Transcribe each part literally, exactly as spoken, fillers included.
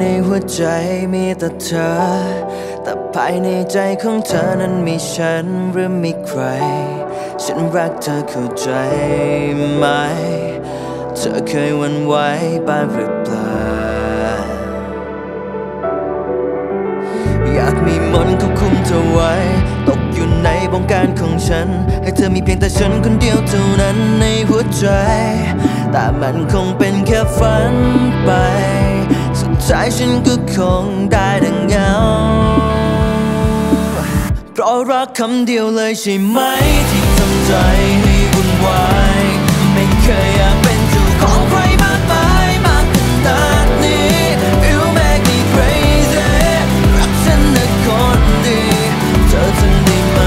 ในหัวใจมีแต่เธอแต่ภายในใจของเธอนั้นมีฉันหรือมีใครฉันรักเธอเข้าใจไหมเธอเคยหวั่นไหวบ้างหรือเปล่าอยากมีมนต์ควบคุมเธอไว้ตกอยู่ในวงการของฉันให้เธอมีเพียงแต่ฉันคนเดียวเท่านั้นในหัวใจแต่มันคงเป็นแค่ฝันไปสุดท้ายฉันก็คงได้ดังเงาเพราะรักคำเดียวเลยใช่ไหมที่ทำใจให้วุ่นวายไม่เคยอยากเป็นเจ้าของใครมากมายมากขนาดนี้ You make me crazy รักฉันนะคนดีเธอทำได้ไหม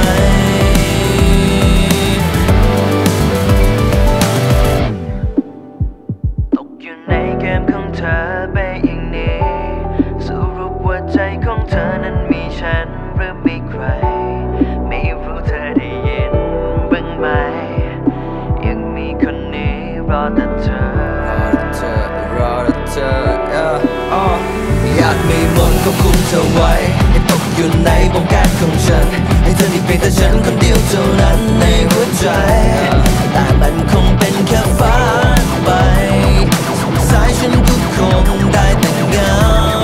ตกอยู่ในเกมของเธอไปอย่างนี้สรุปว่าใจของเธอนั้นมีฉันหรือมีใครไม่รู้เธอได้ยินบ้างไหมยังมีคนนี้รอแต่เธอรอแต่เธอรอแต่เธอ yeah. oh. อยากมีมนต์ควบคุมเธอไว้ให้ตกอยู่ในวงการของฉันให้เธอมีเพียงแต่ฉันคนเดียวเท่านั้นในหัวใจแต่มันคงเป็นแค่ฝันไปสายฉันก็คงได้แต่เงา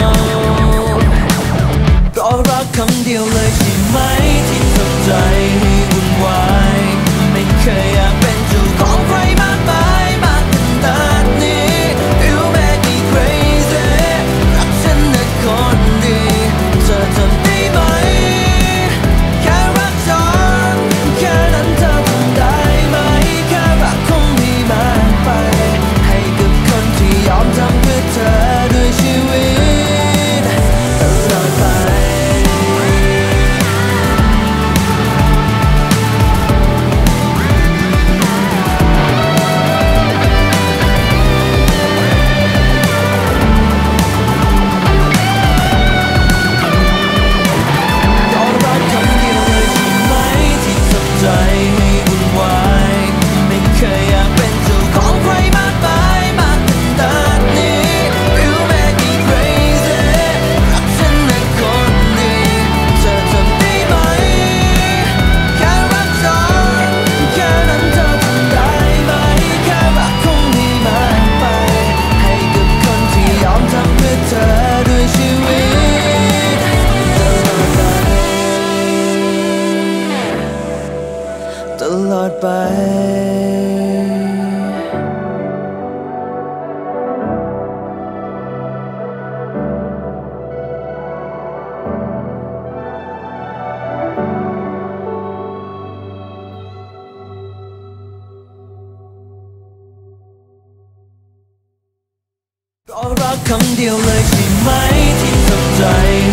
เพราะรักคำเดียวเลยใช่ไหมที่ทำใจให้วุ่นวายไม่เคยอยากเป็นเจ้าของใครมากมายมากขนาดนี้ You make me crazy รักฉันนะคนดีเธอทำได้ไหมแค่รักฉันแค่นั้นเธอทำได้ไหมแค่รักคงไม่มากไปให้กับคนที่ยอมทำเพื่อเธอด้วยชีวิตตลอดไปใจให้วุ่นวายไม่เคยอยากเป็นเจ้าของใครมากมายมากขนาดนี้ You make me crazy รักฉันนะคนดีเธอทำได้ไหมแค่รักฉันแค่นั้นเธอทำได้ไหมแค่รักคงไม่มากไปให้กับคนที่ยอมทำเพื่อเธอด้วยชีวิตตลอดไปเพราะรักคำเดียวเลยใช่ไหมที่ทำใจ